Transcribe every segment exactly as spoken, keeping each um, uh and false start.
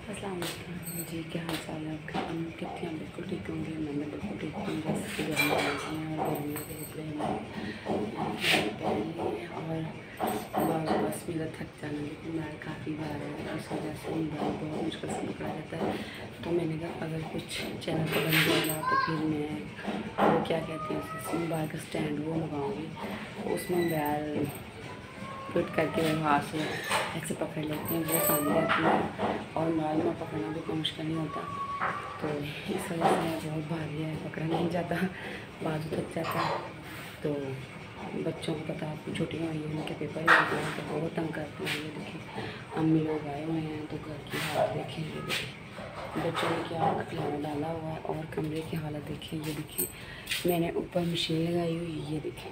अस्सलाम वालेकुम जी, क्या हाल चाल है आपका? हम कितने हम बिल्कुल ठीक होंगे। मैंने बिल्कुल ठीक हूँ। जैसे कि गर्मी लगी है और गर्मियों के कपड़े मैंने पहन लिए हैं और बस मेरा थक जाना, लेकिन मैं काफ़ी बार है इस वजह से मोबाइल बहुत मुश्किल से पकड़ा जाता है। तो मैंने कहा अगर कुछ चैनल पर बन जाएगा तो फिर मैं वो क्या कहते हैं उसे मोबाइल का स्टैंड वो मंगाऊँगी, उसमें मोबाइल फिट करके वो हाथ से ऐसे पकड़ लेते हैं, वो सामने आती है और मोबाइल में पकड़ना भी कोई मुश्किल नहीं होता। तो इस वजह से मैं बहुत भारी है, पकड़ा नहीं जाता, बाजू थक जाता है। तो बच्चों को पता है छुट्टियाँ हुई हैं, उनके पेपर ही होते हैं तो बहुत तंग करते हैं। ये देखिए अम्मी लोग आए हुए हैं तो घर की हालत देखें, ये देखिए बच्चों ने क्या खिलौना डाला हुआ है और कमरे की हालत देखें। ये देखिए मैंने ऊपर मशीन लगाई हुई, ये देखें।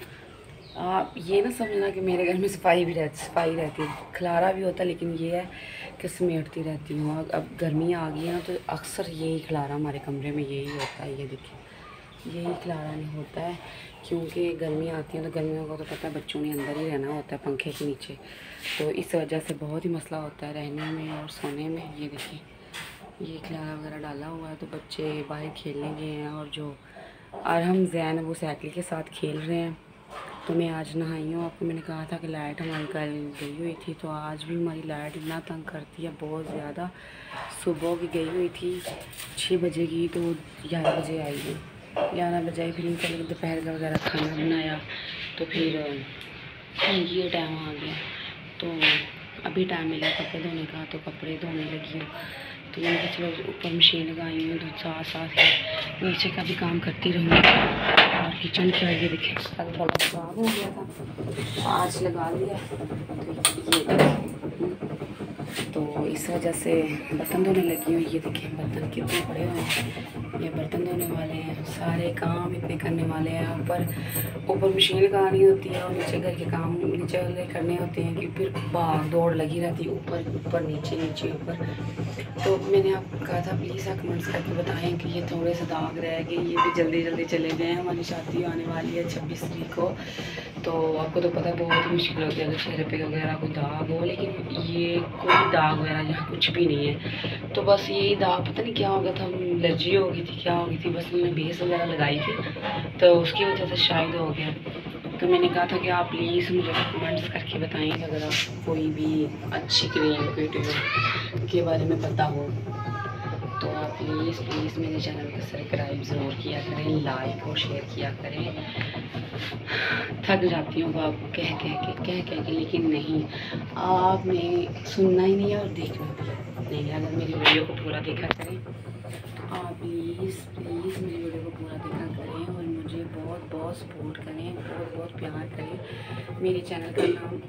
आप ये ना समझना कि मेरे घर में सफाई भी रहती सफाई रहती है, खलारा भी होता है, लेकिन ये है कि समेटती रहती हूँ। अब गर्मी आ गई है ना तो अक्सर यही खलारा हमारे कमरे में यही होता है। ये देखिए यही खलारा नहीं होता है, क्योंकि गर्मी आती है तो गर्मियों का तो पता है बच्चों ने अंदर ही रहना होता है पंखे के नीचे, तो इस वजह से बहुत ही मसला होता है रहने में और सोने में। ये देखिए ये खलारा वगैरह डाला हुआ है तो बच्चे बाहर खेलने गए हैं और जो अरहम जैन वो साइकिल के साथ खेल रहे हैं। तो मैं आज नहाई हूँ, आपको मैंने कहा था कि लाइट हमारी कल गई हुई थी, तो आज भी हमारी लाइट इतना तंग करती है बहुत ज़्यादा। सुबह की गई हुई थी छः बजे की, तो ग्यारह बजे आई है, ग्यारह बजे आई। फिर चले दोपहर का वगैरह खाना बनाया तो फिर ये टाइम आ गया, तो अभी टाइम मिला कपड़े धोने का, तो कपड़े धोने लगी हूँ। तो मैंने कहा चलो ऊपर मशीन लगाई हूँ तो साथ साथ नीचे का भी काम करती रहूँगी। और किचन का ये देखें कल बड़ा ख़राब हो गया था, आज लगा लिया तो ये देखें, तो इस वजह से बर्तन धोने लगी हूँ। ये देखें बर्तन कितने बड़े हुए हैं, ये बर्तन धोने वाले हैं, सारे काम इतने करने वाले हैं। ऊपर ऊपर मशीन लगानी होती है और नीचे घर के काम नीचे वाले करने होते हैं कि फिर भाग दौड़ लगी रहती है, ऊपर ऊपर नीचे नीचे ऊपर। तो मैंने आपको कहा था प्लीज़ आप कमेंट्स करके बताएं कि ये थोड़े से दाग रह गए, ये भी जल्दी जल्दी चले गए। हमारी शादी आने वाली है छब्बीस तारीख को, तो आपको तो पता है बहुत ही मुश्किल होती है अगर चेहरे पे वगैरह कोई दाग हो, लेकिन ये कोई दाग वगैरह यहाँ कुछ भी नहीं है। तो बस यही दाग पता नहीं क्या हो गया था, एलर्जी हो गई थी क्या हो गई थी, बस मैंने बेस वगैरह लगाई थी तो उसकी वजह से शायद हो गया। तो मैंने कहा था कि आप प्लीज़ मुझे कमेंट्स करके बताएं कि अगर आप कोई भी अच्छी क्रीम कोई के बारे में पता हो तो आप प्लीज़ प्लीज़ मेरे चैनल को सब्सक्राइब ज़रूर किया करें, लाइक और शेयर किया करें। थक जाती हूँ आपको कह कह के कह कह के, लेकिन नहीं, आपने सुनना ही नहीं है और देखना भी नहीं। अगर मेरी वीडियो को पूरा देखा करें तो आप प्लीज़ प्लीज़ मेरी वीडियो को पूरा देखा करें और मुझे बहुत बहुत सपोर्ट करें, बहुत बहुत प्यार करें। मेरे चैनल का नाम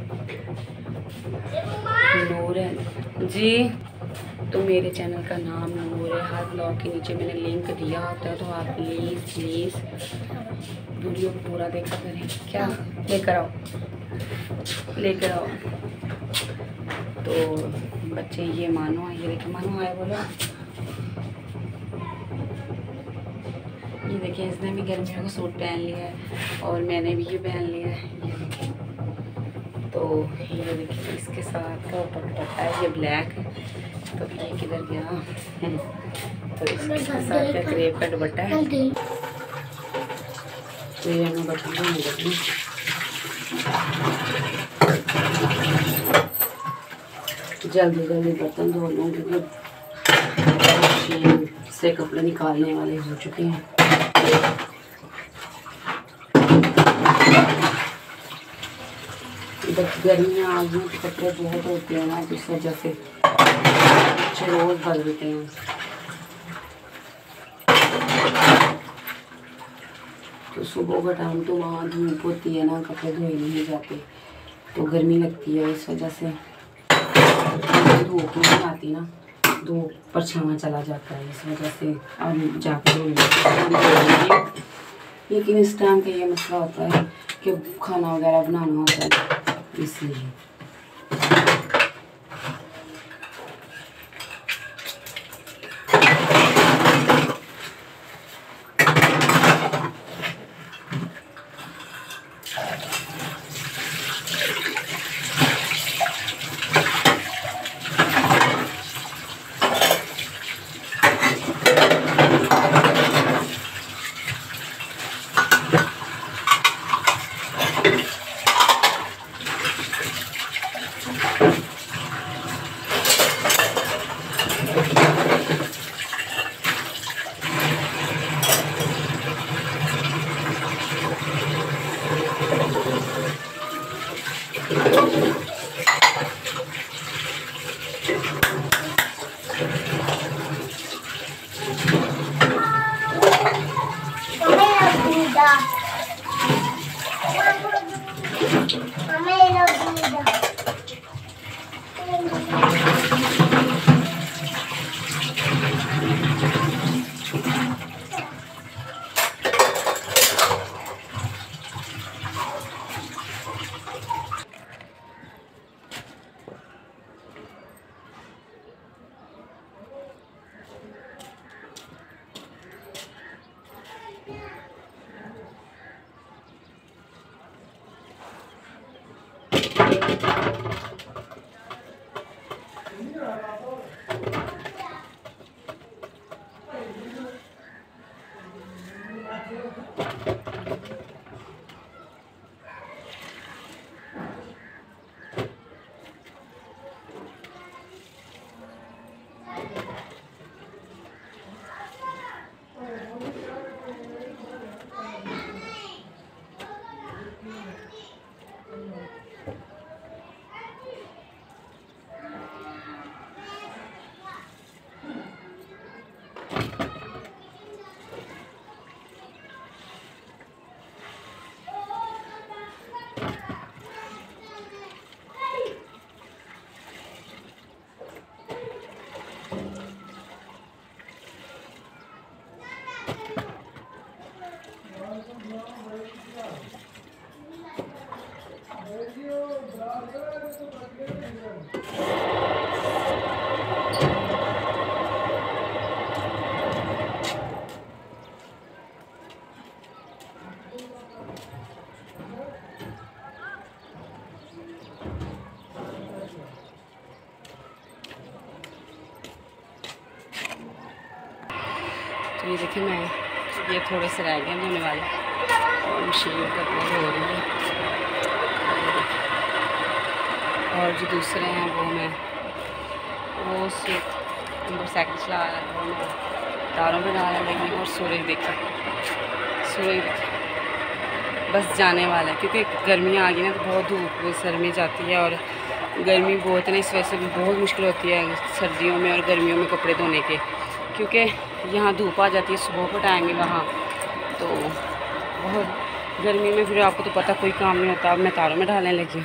नूर है जी, तो मेरे चैनल का नाम नूर है। हर ब्लॉग के नीचे मैंने लिंक दिया होता है, तो आप प्लीज़ प्लीज़ वीडियो को पूरा देखा करें। क्या लेकर आओ लेकर आओ तो बच्चे ये मानो ये देखिए मानो आए बोलो। ये देखिए इसने भी गर्मियों का सूट पहन लिया है और मैंने भी ये पहन लिया है। ये देखिए तो ये देखिए इसके साथ का दुपट्टा है, ये ब्लैक है, तो ये किधर गया तो इसके साथ का क्रेप का दुपट्टा है। तो ये मैं बर्तन धोने लगी, जल्दी जल्दी बर्तन धो लूँ क्योंकि मशीन से कपड़े निकालने वाले हो चुके हैं। गर्मियाँ आ गई तो कपड़े बहुत होते हैं ना, जिस वजह से अच्छे रोज़ बदलते हैं। तो सुबह का टाइम तो वहाँ धूप होती है ना, कपड़े धोए नहीं जाते, तो गर्मी लगती है, इस वजह से धूप नहीं आती ना, धूप परछावां चला जाता है, इस वजह से अब जाकर धो। लेकिन इस टाइम का ये मसला होता है कि खाना वगैरह बनाना होता है, इसलिए तो ये देखिए, मैं ये थोड़े से रह गए धोने वाले और मशीन कपड़े धो रही है। और जो दूसरे हैं वो मैं वो मोटरसाइकिल चला रहा था, मैं तारों पर डालने लगी। और सूरज देखिए, सूरज देखिए बस जाने वाला है, क्योंकि गर्मियाँ आ गई ना तो बहुत धूप सर में जाती है और गर्मी बहुत है ना, इस वजह से भी बहुत मुश्किल होती है सर्दियों में और गर्मियों में कपड़े धोने के, क्योंकि यहाँ धूप आ जाती है सुबह को टाइम में वहाँ, तो बहुत गर्मी में फिर आपको तो पता कोई काम नहीं होता। अब मैं तारों में डालने लगी।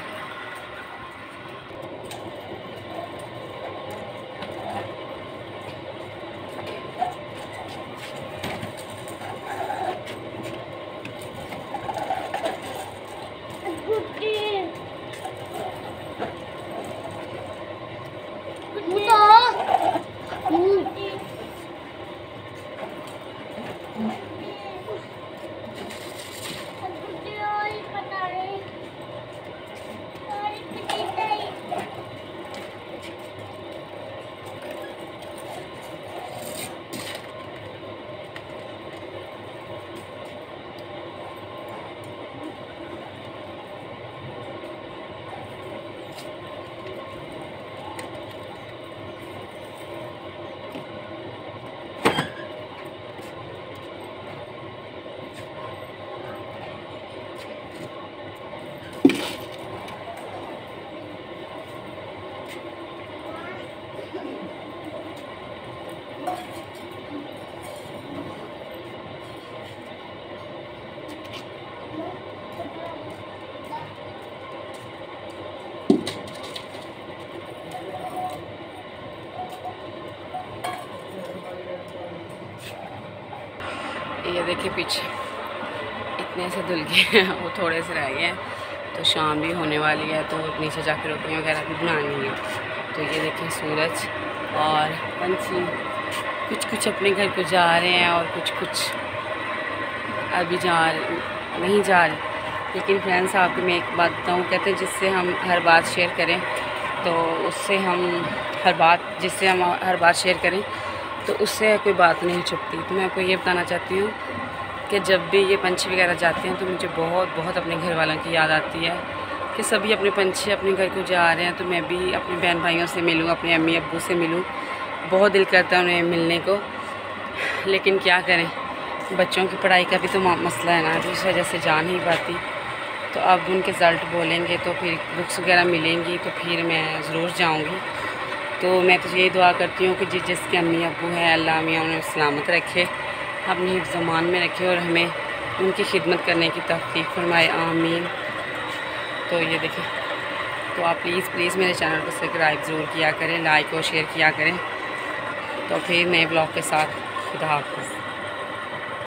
ये देखिए पीछे इतने से धुल गए हैं, वो थोड़े से रह गए हैं, तो शाम भी होने वाली है, तो नीचे जाकर रोटियाँ वगैरह भी बनानी है। तो ये देखिए सूरज और पंछी कुछ कुछ अपने घर को जा रहे हैं और कुछ कुछ अभी जा नहीं जा रहे। लेकिन फ्रेंड्स, आपको मैं एक बात बताऊँ, कहते हैं जिससे हम हर बात शेयर करें तो उससे हम हर बात जिससे हम हर बात शेयर करें तो उससे कोई बात नहीं छुपती। तो मैं आपको ये बताना चाहती हूँ कि जब भी ये पंछी वगैरह जाते हैं तो मुझे बहुत बहुत अपने घर वालों की याद आती है कि सभी अपने पंछी अपने घर को जा रहे हैं, तो मैं भी अपने बहन भाइयों से मिलूँ, अपने अम्मी अब्बू से मिलूँ। बहुत दिल करता है उन्हें मिलने को, लेकिन क्या करें, बच्चों की पढ़ाई का भी तो मसला है ना, तो इस वजह से जा नहीं पाती। तो अब उनके रिज़ल्ट बोलेंगे तो फिर बुक्स वगैरह मिलेंगी तो फिर मैं ज़रूर जाऊँगी। तो मैं तो यही दुआ करती हूँ कि जिस जिसके अम्मी अब्बू हैं अल्लाह मियाँ उन्हें सलामत रखे, अपनी हिफ्ज़-ओ-मान में रखे और हमें उनकी खिदमत करने की तौफ़ीक़ फरमाए, आमीन। तो ये देखें, तो आप प्लीज़ प्लीज़ मेरे चैनल को सब्सक्राइब ज़रूर किया करें, लाइक और शेयर किया करें। तो फिर नए ब्लॉग के साथ खुदा हाफ़िज़।